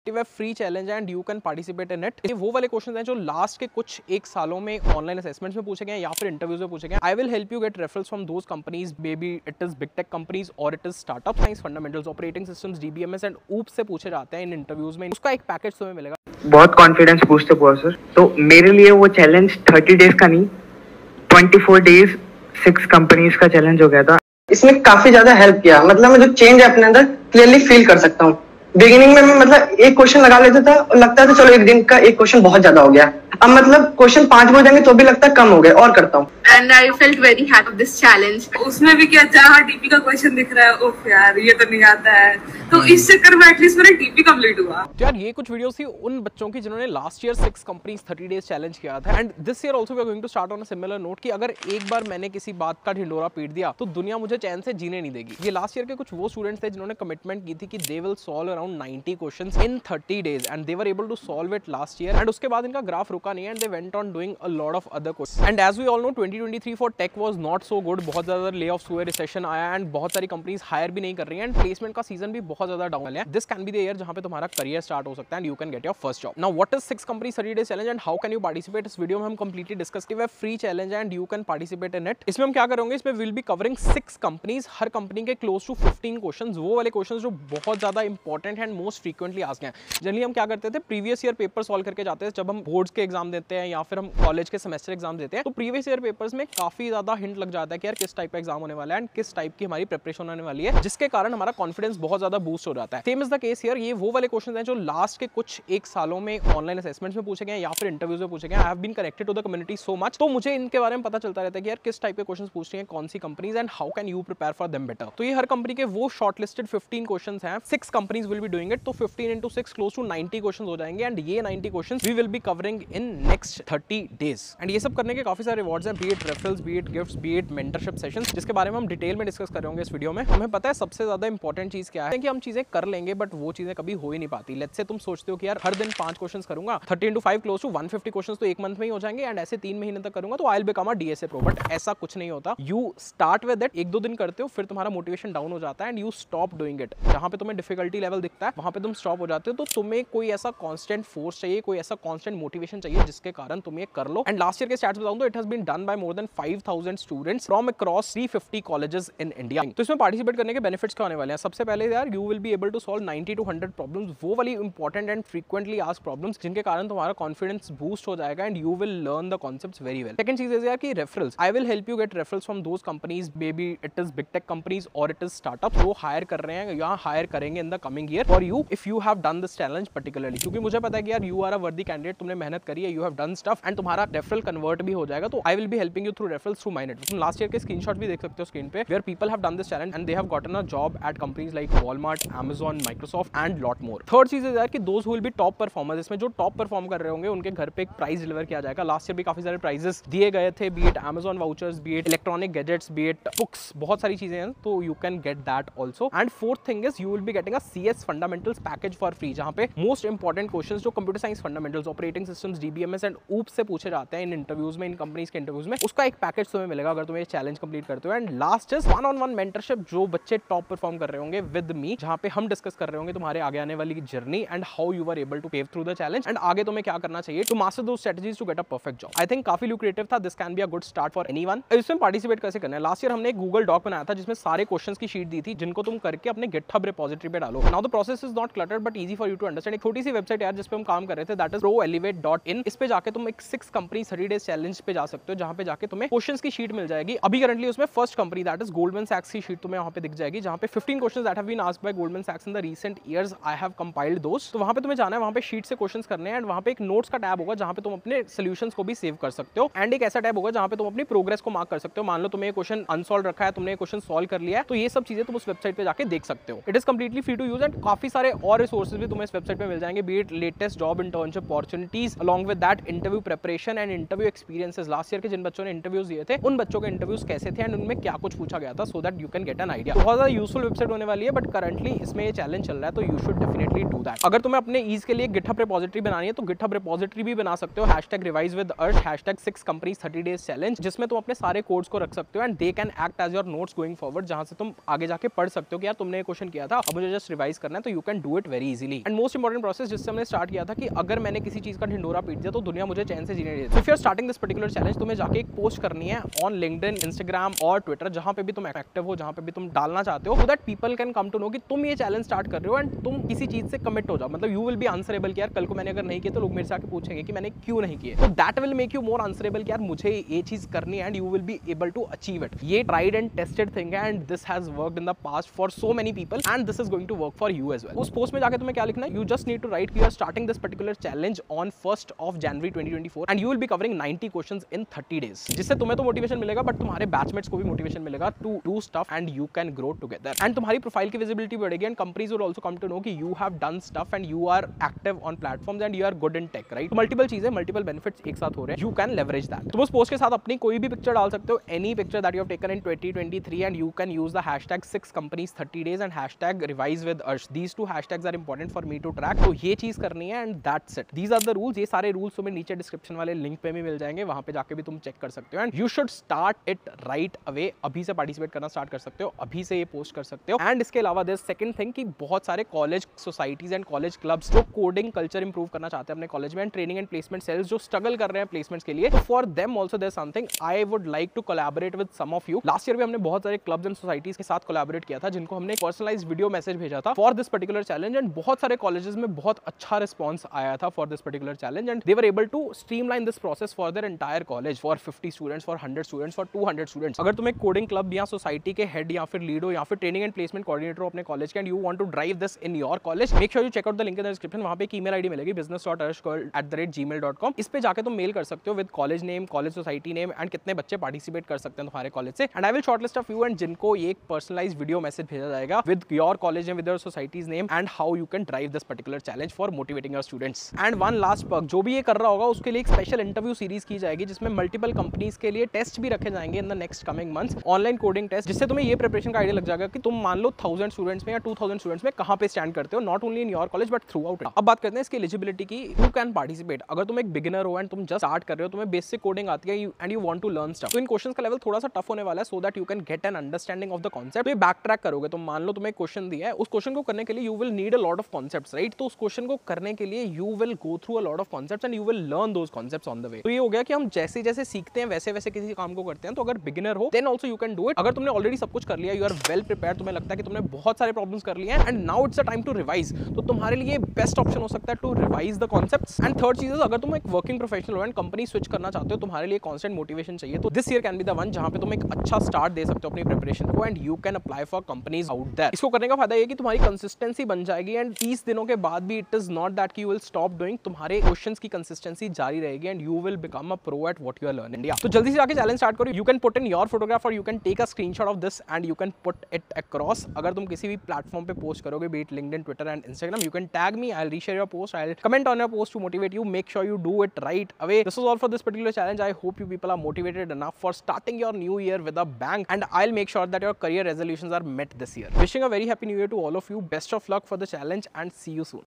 Discuss way free challenge and you can participate in it. ये वो वाले question हैं जो लास्ट के कुछ एक सालों में ऑनलाइन असेसमेंट्स में पूछे गए या फिर इंटरव्यूज में पूछे गए। I will help you get referrals from those companies, maybe it is big tech companies और it is startup. Science fundamentals, operating systems, DBMS and ऊप से पूछे जाते हैं इन इंटरव्यूज में। उसका एक पैकेज तुम्हें मिलेगा। बहुत कॉन्फिडेंस बूस्ट हुआ सर। तो मेरे लिए वो चैलेंज 30 डेज का नहीं, 24 डेज 6 कंपनीज का चैलेंज हो गया था। इसमें काफी ज्यादा हेल्प किया, मतलब मैं जो चेंज है अपने अंदर क्लियरली फील कर सकता हूँ। बिगिनिंग में मैं मतलब एक क्वेश्चन लगा लेता था और लगता था चलो एक दिन का एक क्वेश्चन बहुत ज्यादा हो गया, अब मतलब क्वेश्चन 5 हो जाएंगे तो भी लगता है कम हो गए और करता हूँ। And I felt very happy with this challenge. उसमें भी क्या जहाँ डीपी का क्वेश्चन दिख रहा है, ओफ यार ये तो नहीं आता है, तो इस चक्कर में एटलीस्ट मेरा डीपी कंप्लीट हुआ। तो यार ये कुछ वीडियोस थी उन बच्चों की जिन्होंने last year 6 companies 30 days challenge किया था। And this year also we are going to start on a similar note कि अगर एक बार मैंने किसी बात का ढिंडोरा पीट दिया तो दुनिया मुझे चैन से जीने नहीं देगी। ये लास्ट ईयर के कुछ वो स्टूडेंट्स थे जिन्होंने कमिटमेंट की थी कि they will solve around 90 questions in 30 days and they were able to solve it last year. And उसके बाद इनका ग्राफ रुका नहीं and they went on doing a lot of other questions. And as we all know 2023 for tech was not so good. बहुत ज्यादा ले offs हुए, recession आया एंड बहुत सारी कंपनीज हायर भी नहीं कर रही हैं एंड प्लेसमेंट का सीजन भी बहुत ज्यादा डाउन है। This can be the year जहां पे तुम्हारा करियर स्टार्ट हो सकता है and you can get your first job. Now what is 6 company 30 days challenge and how can you participate. इस वीडियो में हम कंप्लीटली डिस्कस किए free challenge and you can participate in it. इसमें हम क्या करेंगे, इसमें विल बी कवरिंग 6 कंपनीज, हर कंपनी के क्लोज टू 15 क्वेश्चंस, वो वाले क्वेश्चंस जो बहुत ज्यादा important and most frequently asked हैं। जनरली हम क्या करते थे, प्रीवियस ईयर पेपर सॉल्व करके जाते थे जब हम बोर्ड्स के एग्जाम देते हैं या फिर हम कॉलेज के सेमेस्टर एग्जाम देते हैं, तो प्रीवियस ईयर पेपर्स में काफी ज्यादा हिंट लग जाता है कि यार किस टाइप का एग्जाम होने वाला है एंड किस टाइप की हमारी प्रिपरेशन होने वाली है, जिसके कारण हमारा कॉन्फिडेंस बहुत ज्यादा बूस्ट हो जाता है। Same is the case here. ये वो वाले क्वेश्चंस हैं जो लास्ट के कुछ एक सालों में ऑनलाइन असेसमेंट्स में पूछे गए या फिर इंटरव्यूज में पूछे गए। I have been connected to the community so much, तो मुझे इनके बारे में पता चलता रहता है कि यार किस टाइप के क्वेश्चंस पूछ रही हैं कौन सी companies and how can you prepare for them better. तो ये हर कंपनी के वो शॉर्टलिस्टेड 15 क्वेश्चंस हैं, 6 companies will be doing it, तो 15 into 6 क्लोज टू 90 क्वेश्चंस हो जाएंगे एंड ये 90 questions we will be covering in next 30 days. And ये सब करने के काफी सारे रिवॉर्ड्स हैं, be it referrals, be it gifts, be it mentorship sessions, जिसके बारे में हम डिटेल में डिस्कस कर रहे होंगे इस वीडियो में। हमें पता है सबसे ज्यादा इंपॉर्टेंट चीज क्या है कि हम चीजें कर लेंगे बट वो चीजें कभी हो ही नहीं पाती। लेट्स से तुम सोचते हो कि यार हर दिन 5 क्वेश्चंस करूंगा, 30 into 5 क्लोज टू 150 क्वेश्चंस तो एक मंथ में ही हो जाएंगे एंड ऐसे 3 महीने तक करूंगा तो I will become a DSA pro. But ऐसा कुछ नहीं होता। यू स्टार्ट विद दैट, 1-2 दिन करते हो फिर तुम्हारा मोटिवेशन डाउन हो जाता है and you stop doing it. जहां पे तुम्हें डिफिकल्टी लेवल दिखता है वहां पे तुम स्टॉप हो जाते हो। तो तुम्हें कोई ऐसा कांस्टेंट फोर्स चाहिए, कोई ऐसा कांस्टेंट मोटिवेशन चाहिए जिसके कारण तुम ये कर लो। एंड लास्ट ईयर के स्टैट्स बताऊं तो it has been done by more than 5000 students from across 350 colleges in India. तो इसमें पार्टिसिपेट करने के बेनिफिट्स क्या होने वाले हैं। सबसे पहले यार you will be able to solve 90 to 100 problems, वो वाली important and frequently asked problems जिनके कारण तुम्हारा कॉन्फिडेंस बूस्ट हो जाएगा and you will learn the concepts very well. Second चीज इज यार कि referrals, I will help you get referrals from those companies, maybe it is big tech companies और it is startup, जो hire कर रहे हैं या hire करेंगे इन the coming year for you if you have done this challenge particularly. क्योंकि मुझे पता है कि यार यू आर अ वर्दी कैंडिडेट, तुमने मेहनत करी है, you have done stuff and तुम्हारा रेफरल कन्वर्ट भी हो जाएगा। तो I will be helping you through referrals through माइनेट। तुम लास्ट ईयर के स्क्रीनशॉट भी देख सकते हो स्क्रीन पे, where people have done this challenge and they have gotten a job at companies like Walmart, Amazon, Microsoft and lot more. Third चीज है यार कि those who will be top performers, इसमें जो टॉप परफॉर्म कर रहे होंगे उनके घर पे एक प्राइज डिलीवर किया जाएगा। लास्ट ईयर भी काफी सारे प्राइजेस दिए गए थे, be it Amazon vouchers, be it electronic gadgets, be it books, बहुत सारी चीजें हैं, तो you can get that also. And fourth thing is you will be getting a CS fundamentals package for free, जहां पे मोस्ट इंपॉर्टेंट क्वेश्चंस जो computer science fundamentals, operating systems, DBMS and ऊप से पूछे जाते हैं इन इंटरव्यूज में, इन companies के इंटरव्यूज में, उसका एक पैकेज तुम्हें मिलेगा अगर तुम ये चैलेंज कंप्लीट करते हो। And last is 1-on-1 mentorship, जो बच्चे टॉप परफॉर्म कर रहे होंगे विद मी, जहां पे हम डिस्कस कर रहे होंगे तुम्हारे आगे आने वाली journey and how you are able to pave through the challenge and आगे तुम्हें क्या करना चाहिए to master those strategies to get a perfect job. I think काफी लुक्रेटिव था, this can be a good start for anyone. इसमें participate कैसे करना है, लास्ट ईयर हमने एक गूगल डॉक बनाया था जिसमें सारे क्वेश्चंस की शीट दी थी जिनको तुम करके अपने गिटहब रिपोजिटरी पे डालो। Now the process is not cluttered but easy for you to understand. एक छोटी सी वेबसाइट यार जिस पे हम काम कर रहे थे, दैट इज proelevate.in। इस पे जाके तुम एक 6 कंपनी 30 डेज चैलेंज पे जा सकते हो, जहां पे जाके तुम्हें क्वेश्चंस की शीट मिल जाएगी। अभी करंटली उसमें first company that is Goldman सैक्स की शीट तुम्हें वहां पे दिख जाएगी, जहां पे 15 questions that have been asked by Goldman सैक्स in the recent years. I have compiled those. तो वहां पे तुम्हें जाना है, वहां पे शीट से क्वेश्चंस करने हैं एंड वहां पे एक नोट्स का टैब होगा जहां पे तुम अपने सॉल्यूशंस को भी सेव कर सकते हो एंड एक ऐसा टैब होगा जहां पे तुम अपनी प्रोग्रेस को मार्क कर सकते हो। मान लो तुम्हें क्वेश्चन अनसॉल्व रखा है, तुमने क्वेश्चन सॉल्व कर लिया है, तो ये सब चीजें तुम उस वेबसाइट पे जाके देख सकते हो। It is completely free to use and काफी सारे और रिसोर्सेज भी तुम्हें इस वेबसाइट पे मिल जाएंगे, be it latest job internship opportunities along with that interview preparation and interview experiences. Last year के जिन बच्चों ने इंटरव्यूज दिए थे उन बच्चों के इंटरव्यूज कैसे थे एंड उनमें क्या कुछ पूछा गया था, so that you can get an idea. बहुत ज्यादा यूजफुल वेबसाइट होने वाली है, बट करंटली इसमें ये चैलेंज चल रहा है, तो you should definitely do that. अगर तुम्हें अपने ईज के लिए गिटहब रिपोजिटरी बनानी है तो गिटहब रिपोजिटरी भी बना सकते हो, #revisewithArsh, #6 companies 30 days challenge, जिसमें तुम अपने सारे कोड्स को रख सकते हो and they can act as your notes going forward, जहां से तुम आगे जाके पढ़ सकते हो कि यार तुमने क्वेश्चन किया था, अब मुझे जस्ट रिवाइज करना है तो you can do it very easily. And most important process जिससे हमने स्टार्ट किया था कि अगर मैंने किसी चीज का ढिंडोरा पीट दिया तो दुनिया मुझे चैन से जीने नहीं देती। If you are starting this particular challenge, तुम्हें जाके एक पोस्ट करनी है ऑन लिंक्डइन, इंस्टाग्राम और ट्विटर, जहां पे भी तुम एक्टिव हो, जहां पे भी तुम डालना चाहते हो, so that people can come to know कि तुम ये चैलेंज स्टार्ट कर रहे हो एंड तुम किसी चीज से कमिट हो जाओ। मतलब यू विल बी आंसरेबल कि यार कल को मैंने अगर नहीं किया तो लोग मेरे से आके पूछेंगे कि मैंने क्यों नहीं किया। तो that will make you more answerable कि यार मुझे ये चीज करनी है and you will be able to achieve it. ये ट्राइड एंड टेस्टेड थिंग है and this has worked in the past for so many people and this is going to work for you as well. उस post में जाके तुम्हें क्या लिखना है, you just need to write कि you are starting this particular challenge on 1st of January 2024 and you will be covering 90 questions in 30 days, जिससे तुम्हें तो मोटिवेशन मिलेगा बट तुम्हारे बैचमेट्स को भी मोटिवेशन मिलेगा to do stuff and you can grow together. And तुम्हारी profile की विजिबिलिटी बढ़ेगी and companies will also come to know कि you have done stuff and you are active on platforms and you are good in tech, right. Multiple चीजें, multiple benefits एक साथ हो रहे हैं, यू कैन लेवरेज दैट। तुम उस post के साथ अपनी कोई भी पिक्चर डाल सकते हो, any picture that you have taken in 2023 and you can use the hashtag 6 companies 30 days and hashtag revise with Arsh. These two hashtags are important for me to track. तो ये चीज करनी है and that's it. These are the rules. ये सारे rules तुम्हें नीचे description वाले लिंक पे भी मिल जाएंगे, वहां पे जाके भी तुम चेक कर सकते हो and you should start it right away. अभी से पार्टिसिपेट करना स्टार्ट कर सकते हो, अभी से ये पोस्ट कर सकते हो। एंड इसके अलावा देयर सेकंड थिंग कि बहुत सारे college societies and college clubs जो कोडिंग कल्चर इंप्रूव करना चाहते हैं अपने कॉलेज में and training and placement cells जो स्ट्रगल कर रहे हैं प्लेसमेंट्स के लिए, तो for them also there something I would like to collaborate with some of you. Last year भी हमने बहुत सारे क्लब्स एंड सोसाइटीज के साथ कोलैबोरेट किया था, जिनको हमने पर्सनलाइज्ड वीडियो मैसेज भेजा था for this particular challenge and बहुत सारे कॉलेजेस में बहुत अच्छा रिस्पॉन्स आया था for this particular challenge and they were able to streamline this process for their entire college for 50 students, for 100 students, for 200 students। अगर तुम एक कोडिंग क्लब या सोसाइटी के हेड या फिर लीड हो या फिर ट्रेनिंग एंड प्लेसमेंट कोऑर्डिनेटर हो अपने कॉलेज के and you want to drive this in your college, make sure you check out the link in the description. वहां पे एक ईमेल आईडी मिलेगी business.arshgirl@gmail.com। इस पे जाके तुम मेल कर सकते हो with college name, college society name and कितने बच्चे पार्टिसिपेट कर सकते हैं तुम्हारे कॉलेज से and I will shortlist a few and जिनको ये एक पर्सनलाइज्ड वीडियो मैसेज भेजा जाएगा with your college and with your societies name and how you can drive this particular challenge for motivating your students. And one last perk, जो भी ये कर रहा होगा उसके लिए एक स्पेशल इंटरव्यू सीरीज की जाएगी जिसमें मल्टीपल कंपनीज के लिए टेस्ट भी रखे जाएंगे in the next coming months, online coding test, जिससे तुम्हें ये प्रिपरेशन का आइडिया लग जाएगा कि तुम मान लो 1000 स्टूडेंट्स में या 2000 स्टूडेंट्स में कहां पे स्टैंड करते हो, not only in your college but throughout. अब बात करते हैं इसकी एलिजिबिलिटी की, हु कैन पार्टिसिपेट। अगर तुम एक बिगिनर हो एंड तुम जस्ट स्टार्ट कर रहे हो, तुम्हें बेसिक कोडिंग आती है and you want to learn stuff, तो इन क्वेश्चंस का लेवल थोड़ा सा टफ होने वाला है so that you can get an understanding of the concept. तो ये बैक ट्रैक करोगे, तुम मान लो तुम्हें क्वेश्चन दिया है, उस क्वेश्चन को करने के लिए you will need a lot of concepts, right. तो उस क्वेश्चन को करने के लिए you will go through a lot of concepts and you will learn those concepts on the way. तो ये हो गया कि हम जैसे जैसे सीखते हैं वैसे वैसे किसी काम को करते हैं। तो अगर बिगिनर हो then also you can do it. अगर तुमने ऑलरेडी सब कुछ कर लिया, यू आर वेल प्रिपेयर्ड, तुम्हें लगता है कि तुमने बहुत सारे प्रॉब्लम्स कर लिए हैं and now it's a time to revise, तो तुम्हारे लिए बेस्ट ऑप्शन हो सकता है to revise the concepts. And third चीज, अगर तुम एक वर्किंग प्रोफेशनल हो एंड कंपनी स्विच करना चाहते हो, तुम्हारे लिए कांस्टेंट मोटिवेशन चाहिए, तो this year can be the one जहां पे तुम एक अच्छा स्टार्ट दे सकते हो अपनी प्रिपरेशन को and you can apply for companies out there. इसको करने का फायदा ये कि तुम्हारी कंसिस्टेंसी बन जाएगी एंड 30 दिनों के बाद भी इट इज नॉट दैट कि यू विल स्टॉप डूइंग, तुम्हारे क्वेश्चंस की कंसिस्टेंसी जारी रहेगी and you will become a pro at what you are learning. तो जल्दी से जाके चैलेंज स्टार्ट करो। You can put in your photograph और you can take a screenshot of this and you can put it across. अगर तुम किसी भी प्लेटफॉर्म पे पोस्ट करोगे, be it LinkedIn, Twitter and Instagram, you can tag me, I will reshare your post, I will comment on your post to motivate you. Make sure you do it right away. This was all for this particular challenge. I hope you people are motivated enough for starting your new year with a bang, and I'll make sure that your career resolutions are met this year. Wishing a very happy new year to all of you. Best of luck for the challenge and see you soon.